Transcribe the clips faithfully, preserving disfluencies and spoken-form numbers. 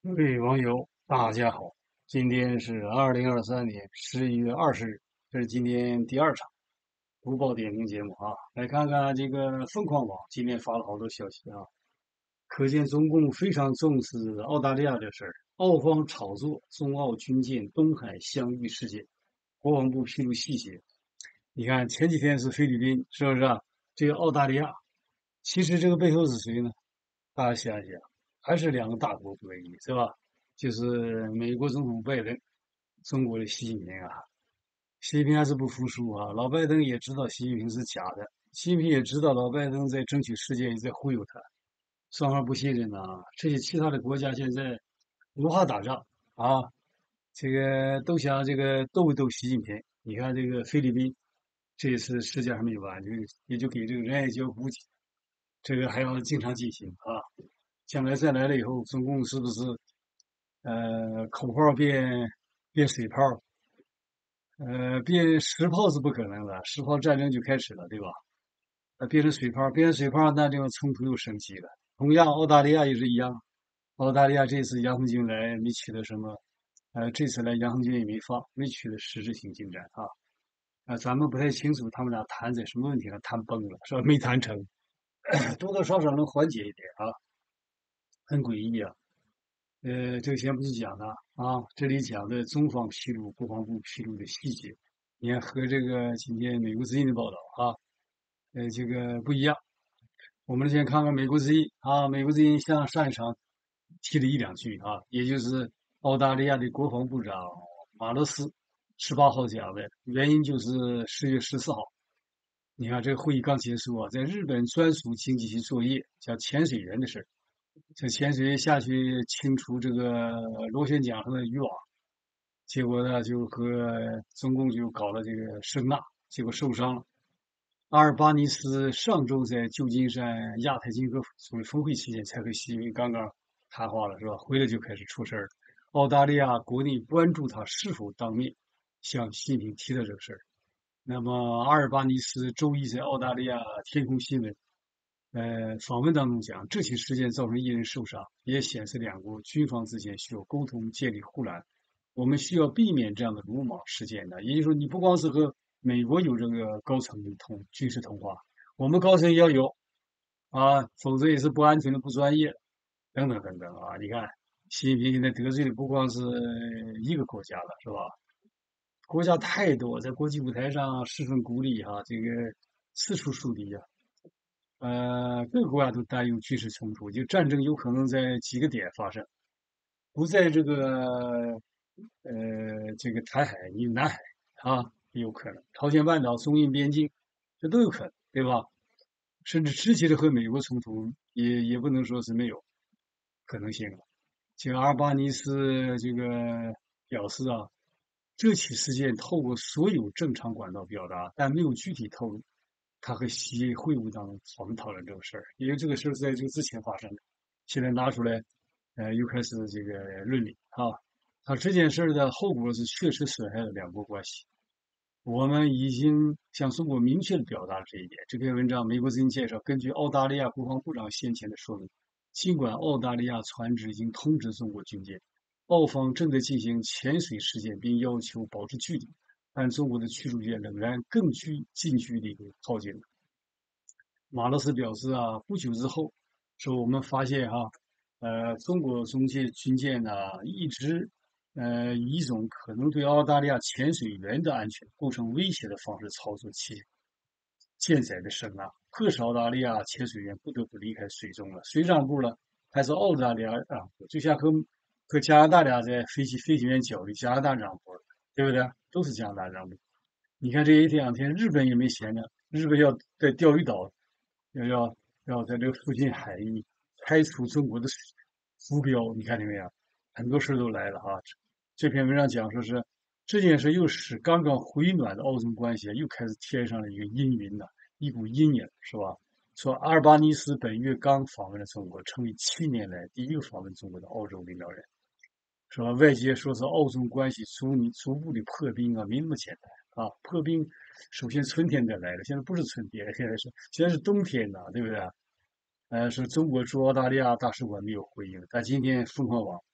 各位网友，大家好，今天是二零二三年十一月二十日，这是今天第二场读报点评节目啊。来看看这个凤凰网今天发了好多消息啊，可见中共非常重视澳大利亚这事儿，澳方炒作中澳军舰东海相遇事件，国防部披露细节。你看前几天是菲律宾，是不是啊？这个澳大利亚，其实这个背后是谁呢？大家想一想，还是两个大国博弈，是吧？就是美国总统拜登，中国的习近平啊。习近平还是不服输啊，老拜登也知道习近平是假的，习近平也知道老拜登在争取世界，也在忽悠他，双方不信任呐。这些其他的国家现在不怕打仗啊，这个都想这个斗一斗习近平。你看这个菲律宾，这一次世界还没完，就也就给这个仁爱礁补给，这个还要经常进行啊。将来再来了以后，中共是不是呃口号变变水炮？呃，变石炮是不可能的，石炮战争就开始了，对吧？呃，变成水炮，变成水炮，那这个冲突又升级了。同样，澳大利亚也是一样，澳大利亚这次杨红军来没取得什么，呃，这次来杨红军也没放，没取得实质性进展啊。啊，咱们不太清楚他们俩谈在什么问题上谈崩了，是吧？没谈成，多多少少能缓解一点啊，很诡异啊。呃，这个先不去讲它啊，这里讲的中方披露、国防部披露的细节，你看和这个今天美国之音的报道啊，呃，这个不一样。我们先看看美国之音啊，美国之音像上一场提了一两句啊，也就是澳大利亚的国防部长马勒斯十八号讲的，原因就是十月十四号，你看这个会议刚结束啊，在日本专属经济区作业，讲潜水员的事儿。这潜水员下去清除这个螺旋桨上的渔网，结果呢就和中共就搞了这个声呐，结果受伤了。阿尔巴尼斯上周在旧金山亚太经合所谓峰会期间才和习近平刚刚谈话了，是吧？回来就开始出事儿了。澳大利亚国内关注他是否当面向习近平提到这个事儿。那么阿尔巴尼斯周一在澳大利亚天空新闻呃，访问当中讲，这起事件造成一人受伤，也显示两国军方之间需要沟通，建立护栏。我们需要避免这样的鲁莽事件的，也就是说，你不光是和美国有这个高层的通军事通话，我们高层也要有啊，否则也是不安全的、不专业等等等等啊。你看，习近平现在得罪的不光是一个国家了，是吧？国家太多，在国际舞台上十分孤立哈、这个四处树敌呀、呃，各个国家都担忧军事冲突，就战争有可能在几个点发生，不在这个呃这个台海、你南海啊也有可能，朝鲜半岛、中印边境，这都有可能，对吧？甚至直接的和美国冲突也也不能说是没有可能性了。这个阿尔巴尼斯这个表示啊，这起事件透过所有正常管道表达，但没有具体透露他和习会晤当中讨论讨论这个事儿，因为这个事儿在这个之前发生的，现在拿出来，呃，又开始这个论理啊。他这件事儿的后果是确实损害了两国关系。我们已经向中国明确的表达了这一点。这篇文章，美国之音介绍，根据澳大利亚国防部长先前的说明，尽管澳大利亚船只已经通知中国军舰，澳方正在进行潜水实践，并要求保持距离，但中国的驱逐舰仍然更距近距离地靠近了。马勒斯表示啊，不久之后，说我们发现哈、呃，中国中介军舰呢一直呃以一种可能对澳大利亚潜水员的安全构成威胁的方式操作其舰载的声呐，迫使澳大利亚潜水员不得不离开水中了。水上部呢，还是澳大利亚啊，就像和和加拿大俩在飞行飞行员角力，加拿大让步了，对不对？都是加拿大让步。你看这一两天，日本也没闲着，日本要在钓鱼岛要要要在这个附近海域开除中国的浮标，你看见没有？很多事都来了哈。这篇文章讲说是这件事又使刚刚回暖的澳中关系又开始添上了一个阴云呐，一股阴影，是吧？说阿尔巴尼斯本月刚访问了中国，成为七年来第一个访问中国的澳洲领导人。说外界说是澳中关系逐你逐步的破冰啊，没那么简单啊。破冰，首先春天得来了，现在不是春天，现在是现在是冬天呐，对不对？呃，是中国驻澳大利亚大使馆没有回应，但今天凤凰网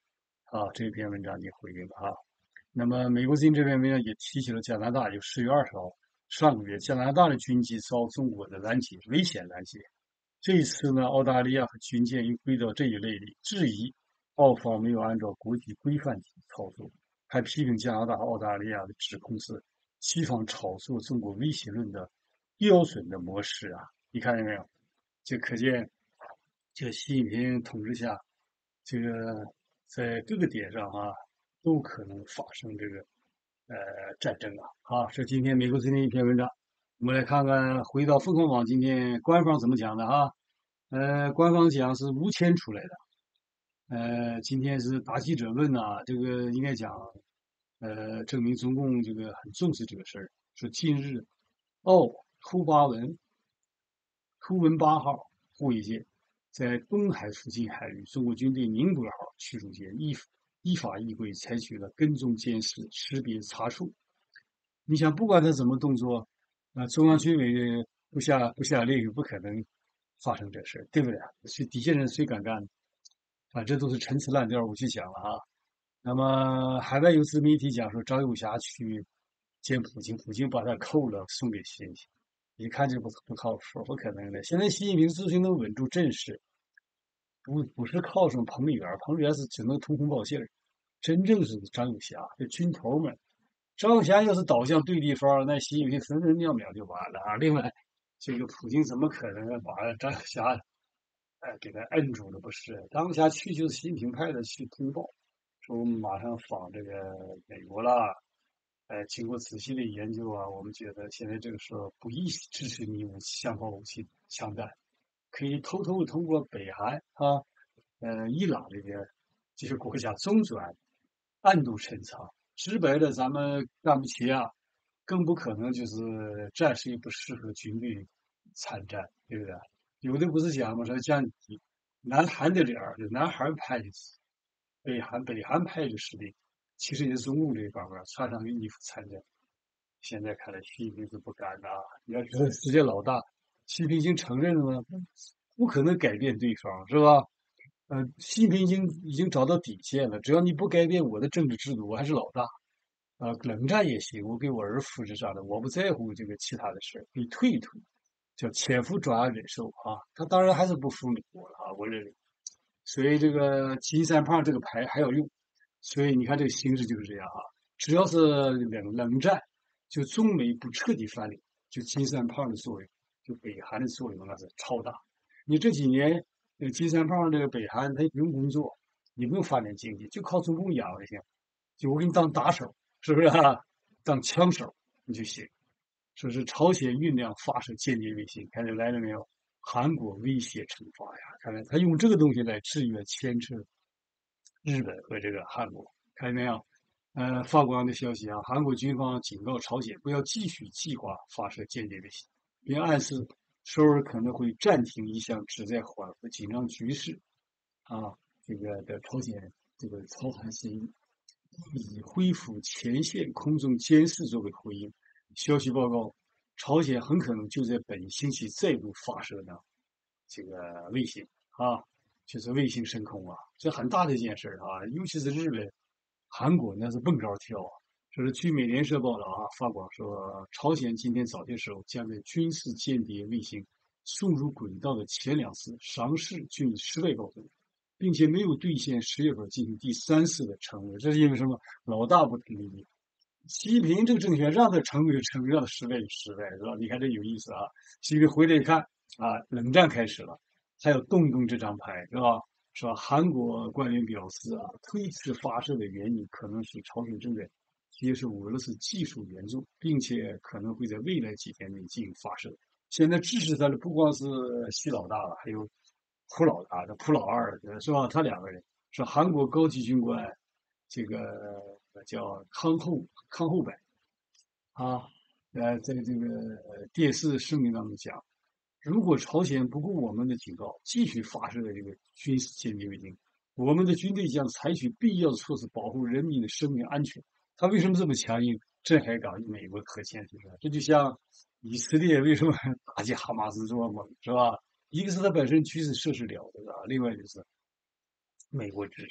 啊，这篇文章就回应了啊。那么美国最近这篇文章也提起了加拿大，就十月二十号，上个月加拿大的军机遭中国的拦截，危险拦截。这一次呢，澳大利亚和军舰又归到这一类里，质疑澳方没有按照国际规范操作，还批评加拿大和澳大利亚的指控是西方炒作中国威胁论的标准的模式啊！你看见没有？就可见这个习近平统治下，这个在各个点上啊，都可能发生这个呃战争啊！好，是今天美国最近一篇文章，我们来看看，回到凤凰网今天官方怎么讲的啊？呃，官方讲是吴谦出来的，呃，今天是答记者问呐、这个应该讲，呃，证明中共这个很重视这个事儿。说近日，澳突巴文图文八号护卫舰在东海附近海域，中国军队宁波号驱逐舰依依法依规采取了跟踪监视、识别查处。你想，不管他怎么动作，啊、中央军委不下不下令，不可能发生这事对不对？是底下人谁敢干？啊，这都是陈词滥调，我去讲了啊。那么，海外有自媒体讲说，张友侠去见普京，普京把他扣了，送给习近平。一看就不不靠谱，不可能的。现在习近平之所以能稳住阵势，不不是靠什么彭丽媛，彭丽媛是只能通风报信儿，真正是张友侠，这军头们。张友侠要是倒向对地方，那习近平分分秒秒就完了啊。另外，这个普京怎么可能把张友侠哎给他摁住了？不是，张友侠去就是习近平派的去通报，说我们马上访这个美国啦。呃，经过仔细的研究啊，我们觉得现在这个时候不宜支持你武器、枪炮、武器、枪弹，可以偷偷的通过北韩啊、呃伊朗这边这些国家中转，暗度陈仓。直白的，咱们干不起啊，更不可能就是战时也不适合军队参战，对不对？有的不是讲吗？说像你南韩的这样，就南韩派的北韩北韩派的士兵，其实也是中共这一方面穿上衣服参战。现在看来，习近平是不干的啊！你要说世界老大，习近平已经承认了吗？不可能改变对方，是吧？呃，习近平已经已经找到底线了，只要你不改变我的政治制度，我还是老大。啊、冷战也行，我给我儿复制上的，我不在乎这个其他的事可以退一退，叫潜伏转而忍受啊。他当然还是不服美国了啊，我认为。所以这个金三胖这个牌还要用，所以你看这个形势就是这样啊。只要是冷冷战，就中美不彻底翻脸，就金三胖的作用，就北韩的作用那是超大。你这几年，这个金三胖这个北韩他也不用工作，也不用发展经济，就靠中共养就行。就我给你当打手，是不是啊？当枪手你就行。说是朝鲜酝酿发射间谍卫星，看见来了没有？韩国威胁惩罚呀，看来他用这个东西来制约牵制日本和这个韩国，看见没有？呃，法国的消息啊，韩国军方警告朝鲜不要继续计划发射间谍卫星，并暗示首尔可能会暂停一项旨在缓和紧张局势啊这个的朝鲜这个朝韩协议，以恢复前线空中监视作为回应。消息报告，朝鲜很可能就在本星期再度发射呢这个卫星啊，就是卫星升空啊，这很大的一件事啊，尤其是日本、韩国那是蹦高跳啊。这是据美联社报道啊，发广说，朝鲜今天早些时候将在军事间谍卫星送入轨道的前两次尝试均以失败告终，并且没有兑现十月份进行第三次的承诺。这是因为什么？老大不同意。习近平这个政权让他成为就成，让他失败就失败，是吧？你看这有意思啊！习近平回来一看啊，冷战开始了，还要动动这张牌，是吧？是吧？韩国官员表示啊，推迟发射的原因可能是朝鲜正在接受俄罗斯技术援助，并且可能会在未来几天内进行发射。现在支持他的不光是习老大了，还有朴老大，这朴老二是吧？他两个人是韩国高级军官，这个叫康厚康厚柏啊，呃，在这个电视声明当中讲，如果朝鲜不顾我们的警告，继续发射这个军事间谍卫星，我们的军队将采取必要的措施保护人民的生命安全。他为什么这么强硬？镇海港与美国核潜艇，这就像以色列为什么打击哈马斯这么猛，是吧？一个是他本身军事设施了得啊，另外就是美国支持。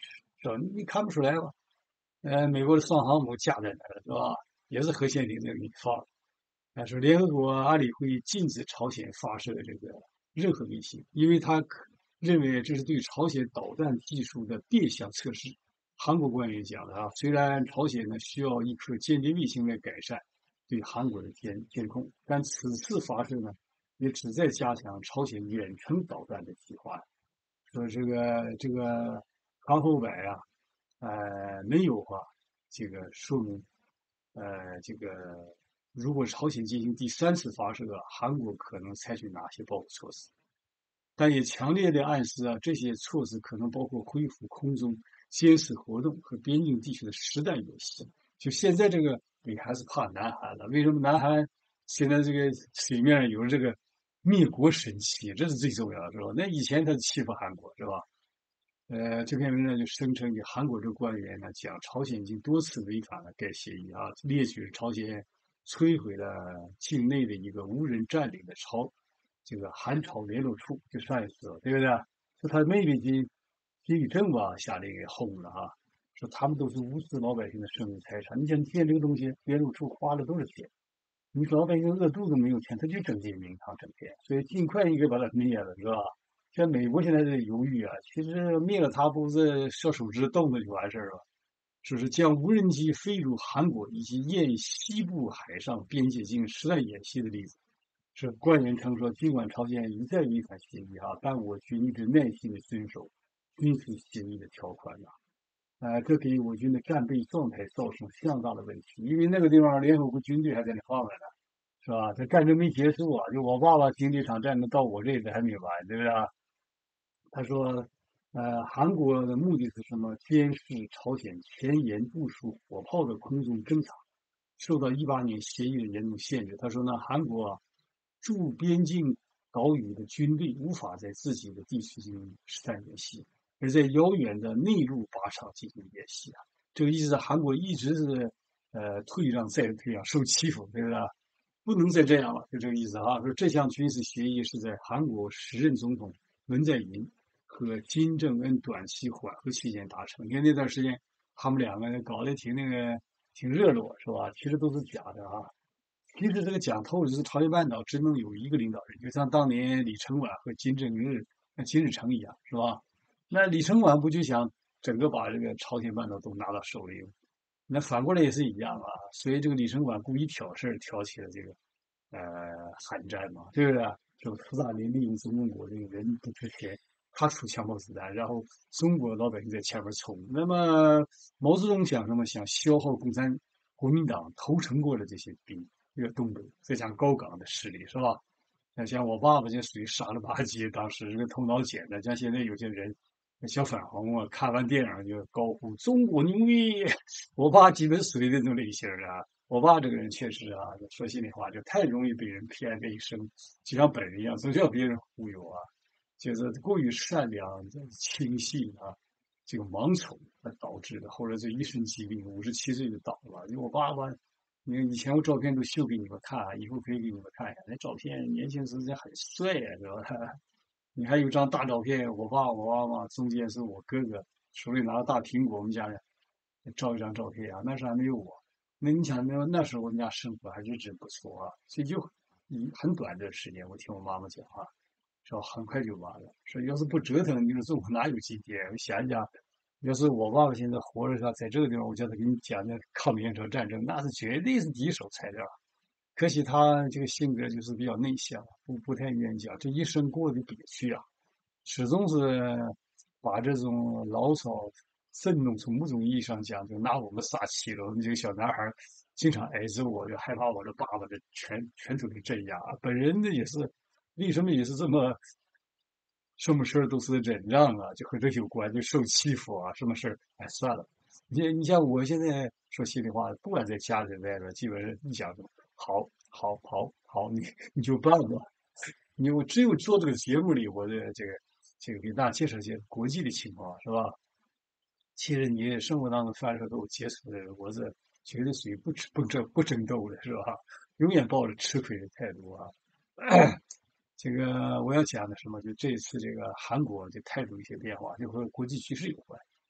是吧？你看不出来吧？呃，美国的双航母架在那儿，是吧？也是核潜艇在那里放。但是联合国安理会禁止朝鲜发射这个任何卫星，因为他可认为这是对朝鲜导弹技术的变相测试。韩国官员讲的啊，虽然朝鲜呢需要一颗间谍卫星来改善对韩国的监监控，但此次发射呢也旨在加强朝鲜远程导弹的计划。说这个这个韩后摆啊，呃，没有啊，这个说明，呃，这个如果朝鲜进行第三次发射，韩国可能采取哪些报复措施？但也强烈的暗示啊，这些措施可能包括恢复空中监视活动和边境地区的实弹演习。就现在这个，你还是怕南韩了？为什么南韩现在这个水面上有了这个灭国神器？这是最重要的，是吧？那以前他欺负韩国，是吧？呃，这篇文章就声称，给韩国这个官员呢讲，朝鲜已经多次违反了该协议啊，列举朝鲜摧毁了境内的一个无人占领的朝这个韩朝联络处，就上一次，对不对？说他妹妹金金宇正吧下令给轰了啊，说他们都是无视老百姓的生命财产。你想建这个东西，联络处花了多少钱？你说老百姓饿肚子没有钱，他就整这些名堂整天，所以尽快应该把它灭了，是吧？像美国现在在犹豫啊，其实灭了它不是小手指动了就完事儿了，就是将无人机飞入韩国以及沿西部海上边界进行实弹演习的例子。是官员称说，尽管朝鲜一再违反协议啊，但我军一直耐心的遵守军事协议的条款呐、呃，这给我军的战备状态造成相当的问题，因为那个地方联合国军队还在那放着呢，是吧？这战争没结束啊，就我爸爸经历一场战争到我这里还没完，对不对？他说，呃，韩国的目的是什么？监视朝鲜前沿部署火炮的空中侦察，受到一八年协议的严重限制。他说呢，韩国啊驻边境岛屿的军队无法在自己的地区进行实战演习，而在遥远的内陆靶场进行演习啊。这个意思是韩国一直是呃退让再退让，受欺负，对不对？不能再这样了，就这个意思啊。说这项军事协议是在韩国时任总统文在寅和金正恩短期缓和期间达成。因为那段时间他们两个人搞得挺那个挺热络，是吧？其实都是假的啊。其实这个讲透了，就是朝鲜半岛只能有一个领导人，就像当年李承晚和金正日、金日成一样，是吧？那李承晚不就想整个把这个朝鲜半岛都拿到手里吗？那反过来也是一样啊。所以这个李承晚故意挑事儿，挑起了这个呃韩战嘛，对不对？就斯大林利用中国这个人不值钱，他出枪炮子弹，然后中国老百姓在前面冲。那么毛泽东想什么？想消耗共产国民党投诚过的这些兵，这个东北再加上高岗的势力，是吧？那像我爸爸就属于傻了吧唧，当时这个头脑简单，像现在有些人小粉红啊，看完电影就高呼“中国牛逼”，我爸基本属于这种类型啊。我爸这个人确实啊，说心里话，就太容易被人骗这一生，就像本人一样，总叫别人忽悠啊，就是过于善良、轻信啊，这个盲从而导致的。后来这一身疾病，五十七岁就倒了。就我爸爸，你看以前我照片都秀给你们看，以后可以给你们看一下，那照片年轻时候很帅呀、啊，是吧？你还有张大照片，我爸我妈妈中间是我哥哥，手里拿着大苹果，我们家人照一张照片啊，那时候还没有我。那你想，那那时候我们家生活还是真不错啊，所以就一很短的时间，我听我妈妈讲啊，说很快就完了。说要是不折腾，你说中国哪有今天？我想一想，要是我爸爸现在活着，他在这个地方，我叫他给你讲讲抗美援朝战争，那是绝对是第一手材料。可惜他这个性格就是比较内向，不不太愿意讲，这一生过得憋屈啊，始终是把这种牢骚愤怒，从某种意义上讲，就拿我们撒气了。我们这个小男孩经常挨着我，就害怕我的爸爸的拳拳头的镇压。本人呢也是，为什么也是这么，什么事儿都是忍让啊，就和这有关，就受欺负啊，什么事儿，哎，算了。你你像我现在说心里话，不管在家里外边，基本上你讲什么，好，好，好，好，你你就办吧。你我只有做这个节目里，我的这个这个给大家介绍一些国际的情况，是吧？其实你生活当中凡是跟我接触的人，我是绝对属于不吃不争不争斗的，是吧？永远抱着吃亏的态度啊。这个我要讲的什么？就这一次这个韩国的态度一些变化，就和国际局势有关。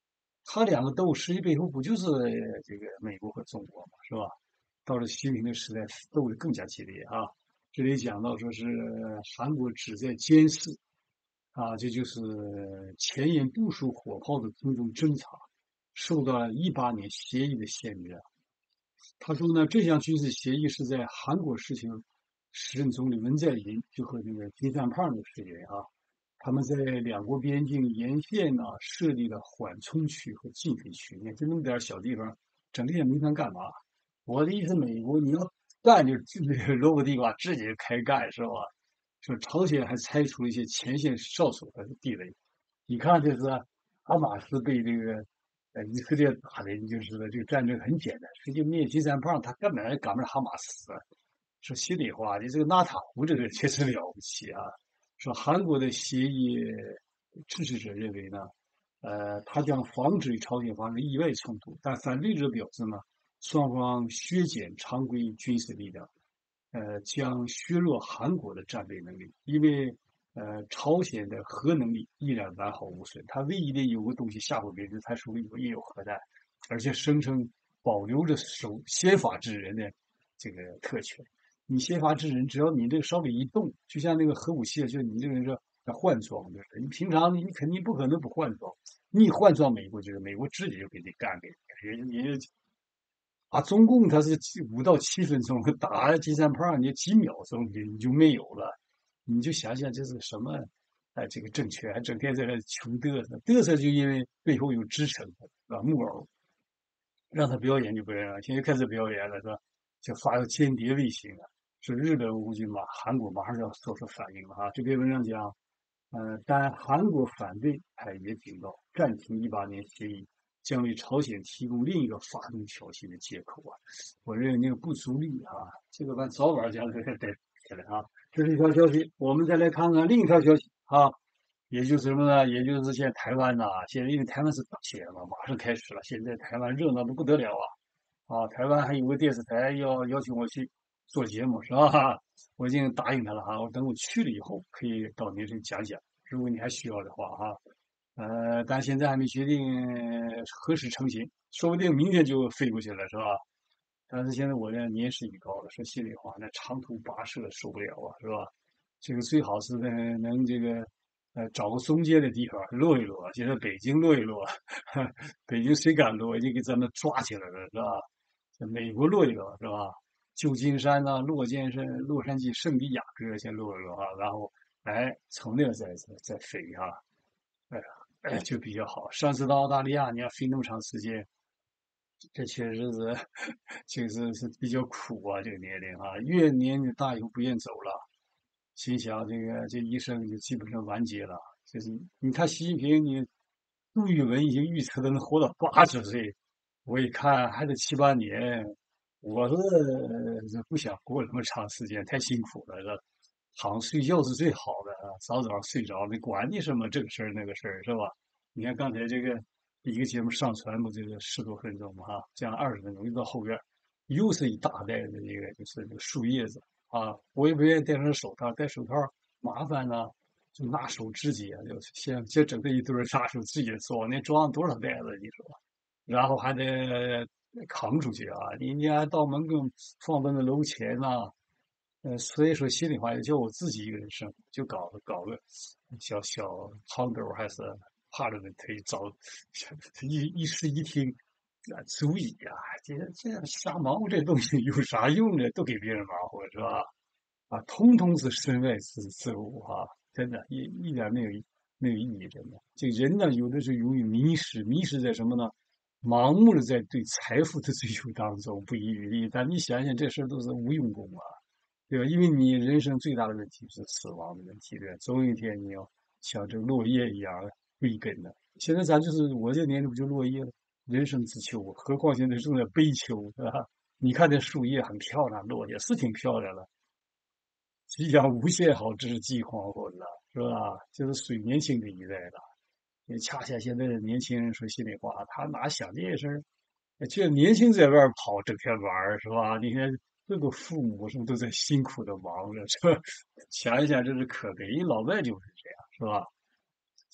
他两个斗，实际背后不就是这个美国和中国嘛，是吧？到了习近平的时代，斗得更加激烈啊。这里讲到说是韩国旨在监视啊，这就是前沿部署火炮的空中侦察，受到了一八年协议的限制啊。他说呢，这项军事协议是在韩国实行时任总理文在寅就和那个金三胖的时间啊，他们在两国边境沿线呢设立了缓冲区和禁飞区。你看，就那么点小地方，整天没看干嘛？我的意思，美国你要干就落个地瓜直接开干是吧？说朝鲜还拆除了一些前线哨所的地雷。你看，这是哈马斯被这个呃以色列打的，你就知道这个战争很简单。实际灭金三胖，他根本赶不上哈马斯。说心里话，你这个纳塔胡这个人确实了不起啊。说韩国的协议支持者认为呢，呃，他将防止与朝鲜发生意外冲突，但反对者表示呢，双方削减常规军事力量，呃，将削弱韩国的战备能力，因为呃，朝鲜的核能力依然完好无损，它唯一的有个东西吓唬别人，它手里有也有核弹，而且声称保留着守先发制人的这个特权。你先发制人，只要你这个稍微一动，就像那个核武器，就你这个人说要换装，对不对？你平常你肯定不可能不换装，你一换装美国就是美国直接就给你干给你，你啊，中共它是五到七分钟打金三胖，你几秒钟你你就没有了，你就想想这是什么？哎，这个政权还整天在那穷嘚瑟，嘚瑟就因为背后有支撑，啊，木偶让他表演就不让了，现在开始表演了是吧？就发个间谍卫星了，说日本估计马韩国马上就要做出反应了啊！这篇文章讲，呃，但韩国反对，他也警告暂停一八年协议将为朝鲜提供另一个发动挑衅的借口啊！我认为那个不足力啊，这个咱早晚讲这个得起来啊！这是一条消息，我们再来看看另一条消息啊。也就是什么呢？也就是现在台湾呐、现在因为台湾是大选嘛，马上开始了，现在台湾热闹的不得了啊！啊，台湾还有个电视台要邀请我去做节目，是吧？我已经答应他了哈，我等我去了以后可以到您这讲讲，如果你还需要的话哈。呃，但现在还没决定何时成行，说不定明天就飞过去了，是吧？但是现在我这年事已高了，说心里话，那长途跋涉受不了啊，是吧？这个最好是呢，能这个呃找个中间的地方落一落。现在北京落一落，北京谁敢落，已经给咱们抓起来了，是吧？在美国落一落，是吧？旧金山呐、洛杉矶、洛杉矶圣地亚哥先落一落啊，然后哎从那再再再飞啊，哎呀，哎就比较好。上次到澳大利亚，你要飞那么长时间，这确实是，确实是比较苦啊，这个年龄啊，越年龄大以后不愿走了，心想这个这一生就基本上完结了。就是你看习近平，你杜聿文已经预测的能活到八十岁，我一看还得七八年，我是呃不想过那么长时间，太辛苦了，是躺睡觉是最好的啊，早早睡着，你管你什么这个事儿那个事儿是吧？你看刚才这个一个节目上传不这个十多分钟嘛哈，这样二十分钟一到后边又是一大袋的这个就是这个树叶子啊，我也不愿意戴上手套，戴手套麻烦呢，就拿手直接就先先整这一堆拿手直接装，那装多少袋子你说？然后还得扛出去啊，你你还到门口放到那楼前呐、呃，所以说心里话，也就我自己一个人生活，就搞搞个小小汤兜还是趴着的腿找一一室一厅，啊，足矣呀、这这瞎忙活这东西有啥用呢？都给别人忙活是吧？啊，通通是身外之之物哈、真的，一一点没有没有意义，真的。这个人呢，有的时候容易迷失，迷失在什么呢？盲目的在对财富的追求当中不遗余力，但你想想，这事儿都是无用功啊。对吧？因为你人生最大的问题是死亡的问题，对吧？总有一天你要像这个落叶一样归根的。现在咱就是我这年龄不就落叶了？人生之秋，何况现在正在悲秋，是吧？你看这树叶很漂亮，落叶是挺漂亮的，夕阳无限好，只是近黄昏了，是吧？就是属于年轻的一代了。也恰恰现在的年轻人说心里话，他哪想这些事儿？这年轻在外儿跑，整天玩儿，是吧？你看各个父母什么都在辛苦的忙着，是吧？想一想，这是可悲。老外就是这样，是吧？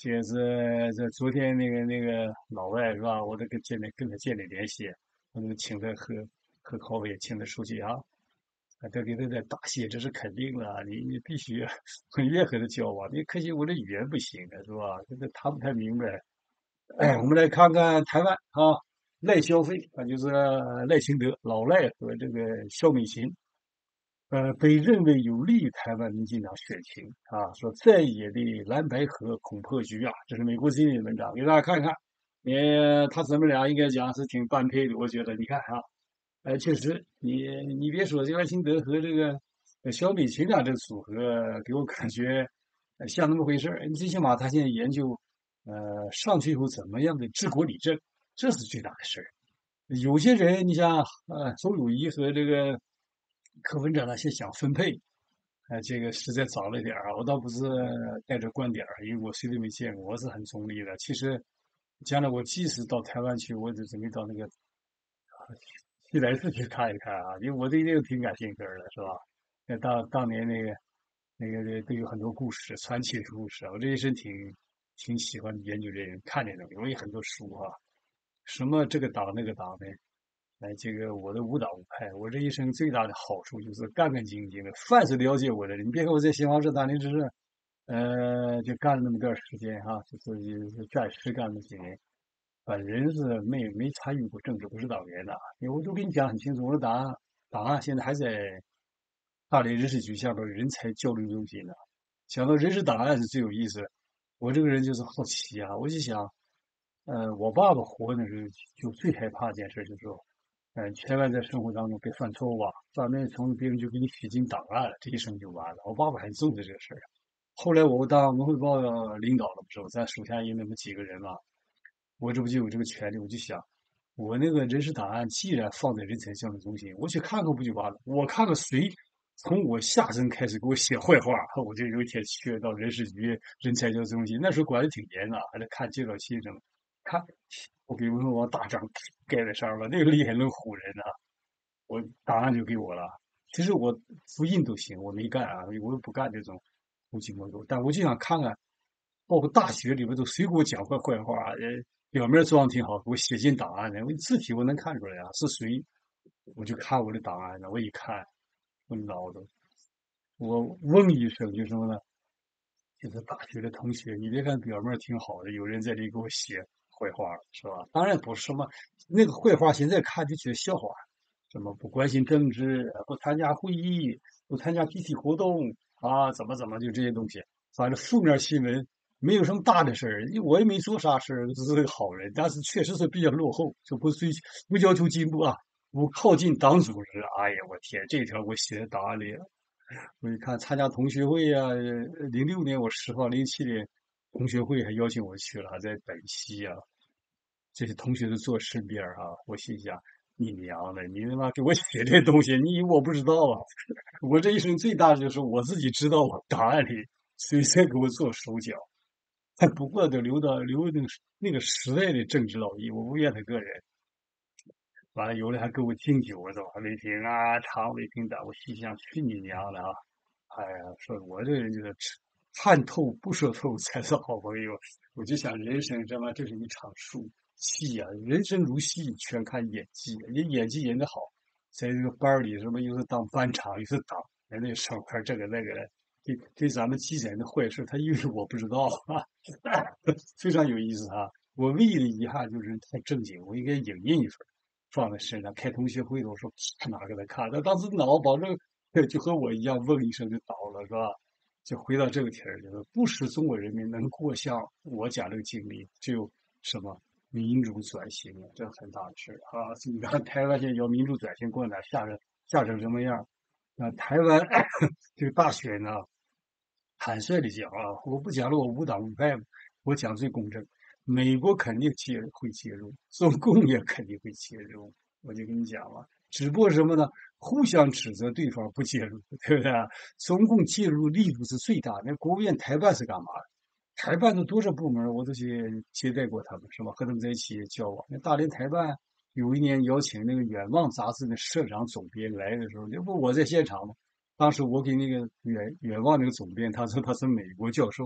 这是这昨天那个那个老外是吧？我都跟建立跟他建立联系，我都请他喝喝咖啡，请他出去啊，啊都给他在答谢，这是肯定的啊，你你必须越和他交往。你可惜我这语言不行啊，是吧？这个谈不太明白。哎，我们来看看台湾啊，赖萧飞啊，就是赖清德老赖和这个萧美琴。呃，被认为有利于台湾民进党选情啊，说在野的蓝白合恐破局啊，这是美国之音的文章，给大家看一看。呃，他姊妹俩应该讲是挺般配的，我觉得。你看啊，呃，确实，你你别说，这赖清德和这个呃小美琴俩这个组合，给我感觉呃像那么回事儿。你最起码他现在研究，呃，上去以后怎么样的治国理政，这是最大的事儿。有些人，你像呃邹友谊和这个柯文哲那些想分配，呃，这个实在早了点儿啊。我倒不是带着观点儿，因为我谁都没见过，我是很中立的。其实，将来我即使到台湾去，我就准备到那个西来寺去看一看啊，因为我对这个挺感兴趣的，是吧？那当当年那个那个都有很多故事，传奇的故事啊。我这一生挺挺喜欢研究这个，看这东西，我有很多书哈、什么这个党那个党的，哎，这个我的无党无派，我这一生最大的好处就是干干净净的。凡是了解我的人，你别看我在新华社大林只是，呃，就干了那么段时间哈、就是也是暂时干了几年，本人是没没参与过政治，不是党员的啊。因为我都跟你讲很清楚，我的档案档案现在还在大连人事局下边人才交流中心呢。讲到人事档案是最有意思的，我这个人就是好奇啊，我就想，呃，我爸爸活的时候就最害怕一件事，就是说。嗯，千万在生活当中别犯错误啊！犯那错误，别人就给你写进档案了，这一生就完了。我爸爸很重视这个事儿。后来我当文汇报领导了不是，我咱属下也那么几个人嘛，我这不就有这个权利？我就想，我那个人事档案既然放在人才交流中心，我去看看不就完了？我看看谁从我下身开始给我写坏话，我就有一天去到人事局人才交流中心，那时候管的挺严的，还得看介绍信什么。看，我给文汇报大章盖在上面，那个厉害能唬人啊！我档案就给我了。其实我复印都行，我没干啊，我又不干这种偷鸡摸狗。但我就想看看，包括大学里边都谁给我讲过坏话，呃，表面装挺好，给我写进档案的，我字体我能看出来啊，是谁？我就看我的档案呢，我一看，我脑子，我嗡一声，就什么呢？就是大学的同学，你别看表面挺好的，有人在这里给我写坏话，是吧？当然不是什么那个坏话，现在看就觉得笑话。什么不关心政治，不参加会议，不参加集体活动啊，怎么怎么就这些东西。反正负面新闻没有什么大的事儿，我也没做啥事儿，只是个好人，但是确实是比较落后，就不追不要求进步啊，不靠近党组织。哎呀，我天，这条我写在档案里了。我一看参加同学会呀、啊，零六年我释放，零七年同学会还邀请我去了，还在本溪啊，这些同学都坐身边啊。我心想，你娘的，你他妈给我写这东西，你以为我不知道啊？我这一生最大的就是我自己知道我档案里谁在给我做手脚，还不过得留到留那个那个时代的政治老义，我不怨他个人。完了，有的还给我敬酒，是吧？伟平啊，常伟平的，我心想去你娘的啊！哎呀，说我这个人就是吃看透不说透才是好朋友。我就想，人生这么这是一场树戏呀、人生如戏，全看演技。你演技演得好，在这个班儿里什么又是当班长，又是当人那上块这个那个的，给给咱们积攒的坏事，他以为我不知道啊，非常有意思啊。我唯一的遗憾就是太正经，我应该影印一份。放在身上。开同学会的，我说拿给他看，他当时脑保证就和我一样，嗡一声就倒了，是吧？就回到这个题儿，就是不使中国人民能过像我讲这个经历，只有什么民主转型啊，这很大的事儿啊！你看台湾现在要民主转型，共产党吓成吓成什么样？那台湾这个大选呢，坦率的讲啊，我不讲了，我无党无派，我讲最公正。美国肯定介会介入，中共也肯定会介入。我就跟你讲了，只不过什么呢？互相指责对方不介入，对不对啊？中共介入力度是最大的。那国务院台办是干嘛的？台办的多少部门，我都去接待过他们，是吧？和他们在一起交往。那大连台办有一年邀请那个《远望》杂志的社长、总编来的时候，那不我在现场吗？当时我给那个远远望那个总编，他说他是美国教授，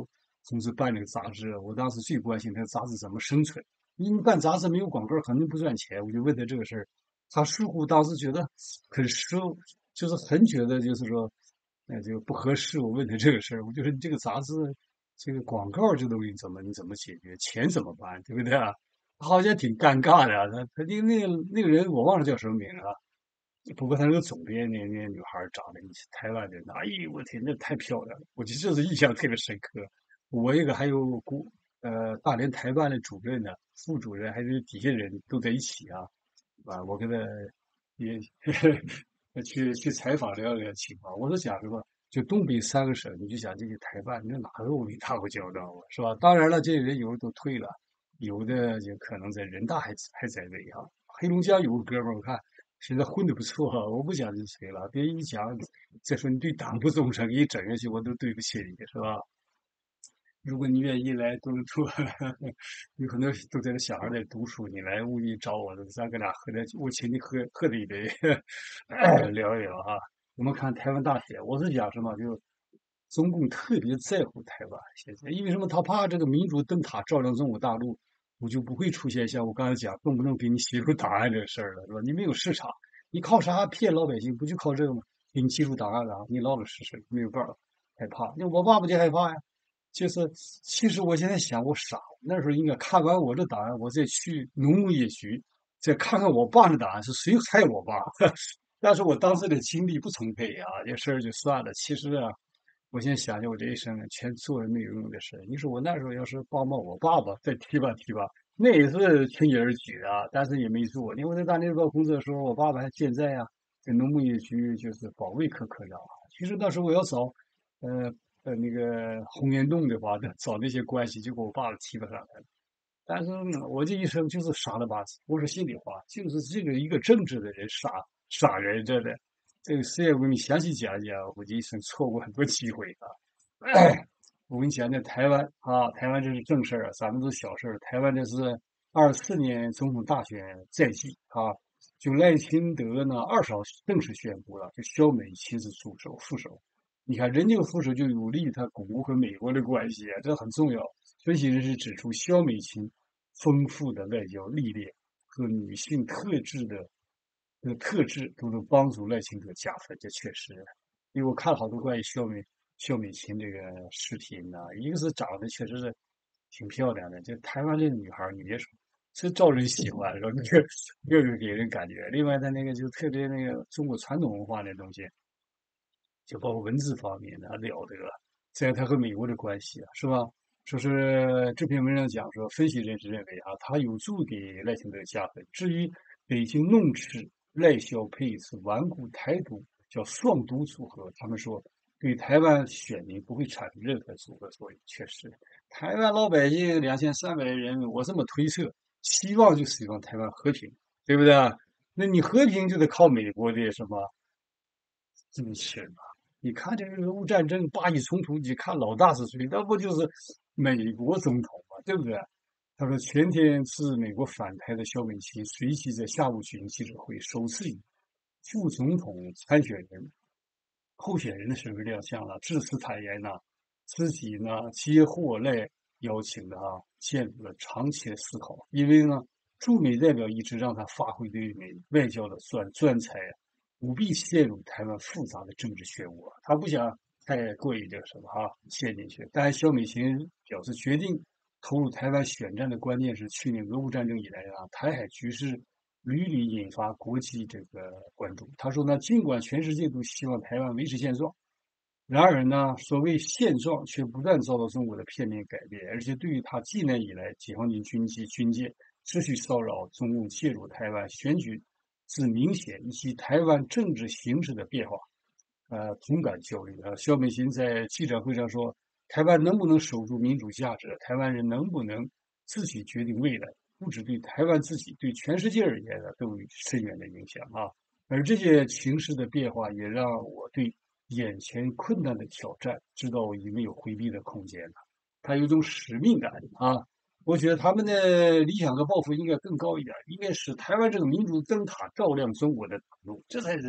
同时办那个杂志，我当时最关心这个杂志怎么生存。因为办杂志没有广告肯定不赚钱，我就问他这个事儿。他似乎当时觉得很失，就是很觉得就是说，那就不合适。我问他这个事儿，我就说你这个杂志这个广告这东西怎么你怎么解决，钱怎么办，对不对啊？他好像挺尴尬的啊，他他那那个那个人我忘了叫什么名了啊。不过他那个总编那那女孩长得台湾人，哎呦我天，那太漂亮了，我就这是印象特别深刻。我一个还有国呃大连台办的主任呢、副主任，还是底下人都在一起啊，啊，我跟他也去去采访聊聊情况。我是想什么，就东北三个省，你就想这些台办，那哪个我没打过交道啊，是吧？当然了，这些人有的都退了，有的就可能在人大还还在位啊。黑龙江有个哥们儿，我看现在混的不错啊，我不讲是谁了，别一讲再说你对党不忠诚，给你整下去，我都对不起你，是吧？如果你愿意来多伦多，有很多都在那小孩在读书，你来务必找我，咱哥俩喝点，我请你喝喝这一杯，聊一聊哈。我们看台湾大选，我是讲什么？就中共特别在乎台湾，现在因为什么？他怕这个民主灯塔照亮中国大陆，我就不会出现像我刚才讲动不动给你写出档案这个事儿了，是吧？你没有市场，你靠啥骗老百姓？不就靠这个吗？给你技术档案了，你老老实实，没有办法，害怕。那我爸爸就害怕呀。就是其实我现在想，我傻，那时候应该看完我这档案，我再去农牧业局，再看看我爸的档案是谁害我爸。但是我当时的精力不充沛啊，这事儿就算了。其实啊，我现在想想，我这一生全做了没有用的事。你说我那时候要是帮帮我爸爸，再提拔提拔，那也是轻而易举啊，但是也没做。因为我在大连报工作的时候，我爸爸还健在啊，在农牧业局就是保卫科科长啊。其实那时候我要找，呃呃那个洪源洞的话，找那些关系就给我爸爸提拔上来了。但是呢我这一生就是傻了吧唧，我说心里话，就是这个一个正直的人傻傻人，真的。这个事业我给你详细讲讲，我这一生错过很多机会啊。我跟你讲讲台湾啊，台湾这是正事儿啊，咱们都是小事儿。台湾这是二四年总统大选在即啊，就赖清德呢二十号正式宣布了，就萧美琴是主手副手。你看人这个副手就有利于他巩固和美国的关系啊，这很重要。分析人士指出，萧美琴丰富的外交历练和女性特质的这个特质都能帮助赖清德加分，这确实。因为我看了好多关于萧美萧美琴这个视频呐、一个是长得确实是挺漂亮的，这台湾这女孩儿你别说，是招人喜欢，是吧？那个各个给人感觉。另外，她那个就特别那个中国传统文化那东西，就包括文字方面的，还了得。再他和美国的关系啊，是吧？说是这篇文章讲说，分析人士认为啊，他有助给赖清德加分。至于北京弄吃赖萧配一次顽固台独，叫双独组合，他们说对台湾选民不会产生任何阻隔作用。确实，台湾老百姓两千三百人，我这么推测，希望就希望台湾和平，对不对啊？那你和平就得靠美国的什么支持嘛？你看这个俄乌战争、巴以冲突，你看老大是谁？那不就是美国总统嘛，对不对？他说，前天自美国返台的萧美琴随即在下午举行记者会，首次以副总统参选人、候选人的身份亮相了。致辞坦言呢，自己呢接获赖邀请的啊，陷入了长期的思考，因为呢驻美代表一直让他发挥对美外交的专专才啊，不必陷入台湾复杂的政治漩涡。他不想太过于这个什么哈陷进去。但萧美琴表示，决定投入台湾选战的关键是去年俄乌战争以来啊，台海局势屡屡引发国际这个关注。他说呢，尽管全世界都希望台湾维持现状，然而呢，所谓现状却不断遭到中国的片面改变，而且对于他近年以来解放军军机、军舰持续骚扰、中共介入台湾选举之明显，以及台湾政治形势的变化，呃，同感焦虑。呃，肖美琴在记者会上说，台湾能不能守住民主价值，台湾人能不能自己决定未来，不只对台湾自己，对全世界而言呢，都有深远的影响啊。而这些情势的变化，也让我对眼前困难的挑战知道已没有回避的空间了。他有一种使命感啊。我觉得他们的理想和抱负应该更高一点，应该使台湾这个民主灯塔照亮中国的道路，这才是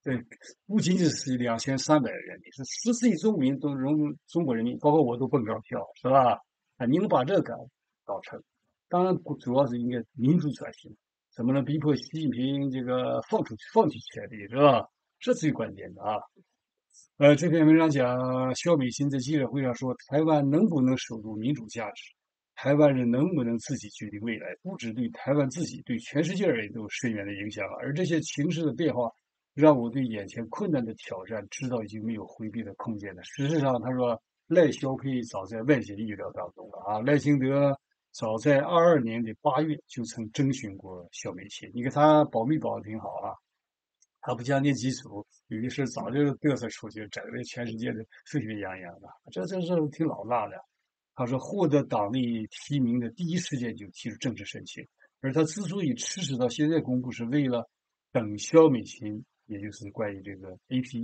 对，不仅仅是两千三百人民，是十四亿中民都中中国人民，包括我都蹦高票，是吧？啊，你能把这个搞搞成，当然主要是应该民主转型，怎么能逼迫习近平这个放出放弃权力，是吧？这最关键的啊。呃，这篇文章讲，肖美琴在记者会上说，台湾能不能守住民主价值，台湾人能不能自己决定未来，不只对台湾自己，对全世界而言都有深远的影响。而这些情势的变化，让我对眼前困难的挑战知道已经没有回避的空间了。事实上，他说赖萧配早在外界预料当中了啊，赖清德早在二二年的八月就曾征询过肖美琴，你看他保密保的挺好啊。他不讲点基础，有的事早就嘚瑟出去，整的全世界的沸沸扬扬的，这这是挺老辣的。他说获得党内提名的第一时间就提出正式申请，而他之所以迟迟到现在公布，是为了等肖美琴，也就是关于这个 A P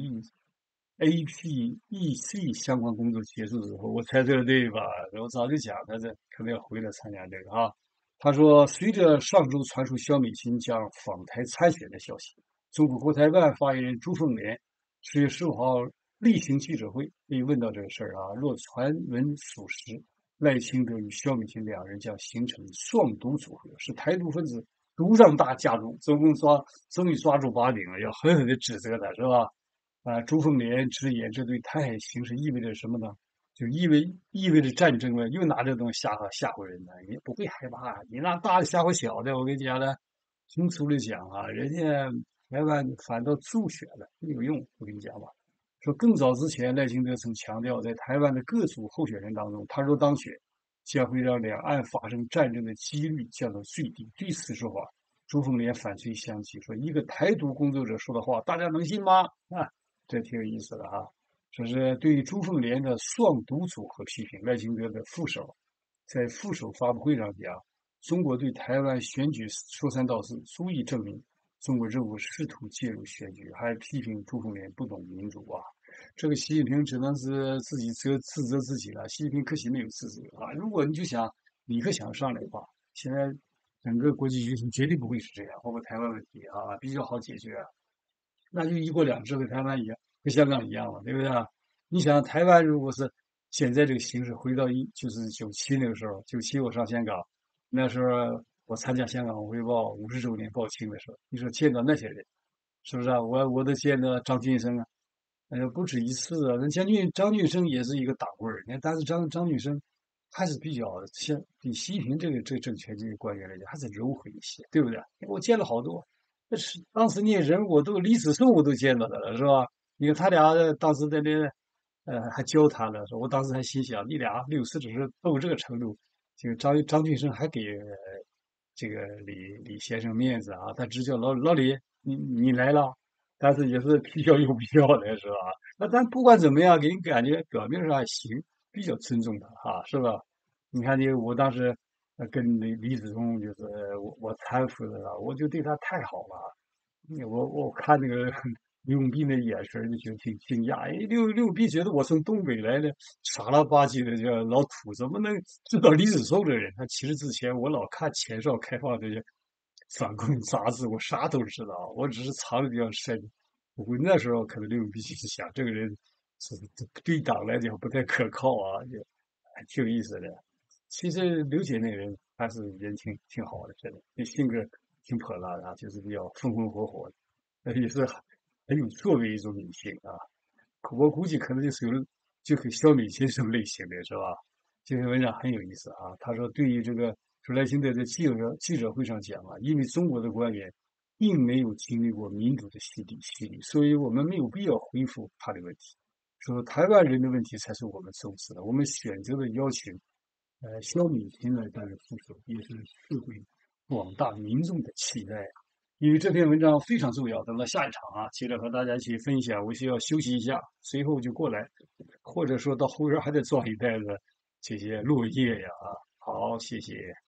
E、A P E C 相关工作结束之后，我猜测的对吧？我早就讲他这可能要回来参加这个啊。他说，随着上周传出肖美琴将访台参选的消息，中国国台办发言人朱凤莲十月十五号例行记者会被问到这个事儿啊，若传闻属实，赖清德与肖美琴两人将形成双毒组合，是台独分子独让大家族，中共抓终于抓住把柄了，要狠狠的指责他，是吧？啊，朱凤莲直言，这对台海形势意味着什么呢？就意味意味着战争了，又拿这东西吓唬吓唬人呢，你不会害怕，你拿大的吓唬小的，我跟你讲呢，通俗的讲啊，人家台湾反倒助选了，没有用，我跟你讲吧。说更早之前，赖清德曾强调，在台湾的各组候选人当中，他若当选，将会让两岸发生战争的几率降到最低。对此说法，朱凤莲反吹相讥，说一个台独工作者说的话，大家能信吗？啊，这挺有意思的啊。说是对于朱凤莲的双独组合批评，赖清德的副手在副手发布会上讲，中国对台湾选举说三道四，足以证明中国政府试图介入选举，还批评朱凤莲不懂民主啊。这个习近平只能是自己责自责自己了。习近平可惜没有自责啊！如果你就想李克强上来的话，现在整个国际局势绝对不会是这样，包括台湾问题啊，比较好解决啊。那就一国两制和台湾一样，跟香港一样嘛，对不对啊？你想台湾如果是现在这个形势回到一就是九七那个时候，九七我上香港，那时候我参加香港汇报五十周年报庆的时候，你说见到那些人，是不是啊？我我都见到张俊生啊，呃，不止一次啊。那张俊张俊生也是一个党棍儿，你看，但是张张俊生还是比较像比习近平这个这个政权这个官员来讲，还是柔和一些，对不对？我见了好多。那是当时那些人我都李子顺我都见到他了，是吧？你看他俩当时在那，呃，还交谈了，说我当时还心想，你俩六四只是斗这个程度，这个张张俊生还给这个李李先生面子啊，他直叫老老李，你你来了，但是也是比较有必要的，是吧？那咱不管怎么样，给人感觉表面上还行，比较尊重他哈，是吧？你看你我当时呃跟李李子忠就是我我搀扶的了，我就对他太好了。我我看那个刘永斌的眼神就觉得挺挺讶异，刘刘永斌觉得我从东北来的傻了吧唧的这个老土，怎么能知道李子忠这人？他其实之前我老看钱少开放这些反共杂志，我啥都知道，我只是藏的比较深。我那时候可能刘永斌就是想，这个人是对党来讲不太可靠啊，就还挺有意思的。其实刘姐那个人还是人挺挺好的，真的，那性格挺泼辣的啊，就是比较风风火火的，呃也是很有作为一种女性啊。我估计可能就属于就跟肖美琴这种类型的是吧？这篇文章很有意思啊。他说，对于这个说赖清德在记者记者会上讲啊，因为中国的官员并没有经历过民主的洗礼洗礼，所以我们没有必要回复他的问题。说台湾人的问题才是我们重视的，我们选择的邀请呃，肖美琴来担任副手，也是社会广大民众的期待。因为这篇文章非常重要，等到下一场啊，接着和大家一起分享。我需要休息一下，随后就过来，或者说到后边还得装一袋子这些落叶呀啊。好，谢谢。